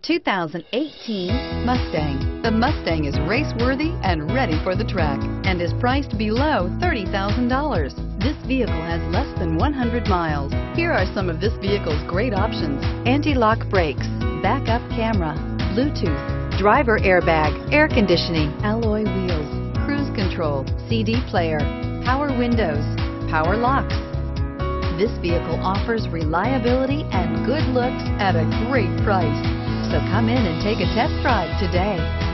2018 Mustang. The Mustang is race-worthy and ready for the track and is priced below $30,000. This vehicle has less than 100 miles. Here are some of this vehicle's great options: anti-lock brakes, backup camera, Bluetooth, driver airbag, air conditioning, alloy wheels, cruise control, CD player, power windows, power locks. This vehicle offers reliability and good looks at a great price. So come in and take a test drive today.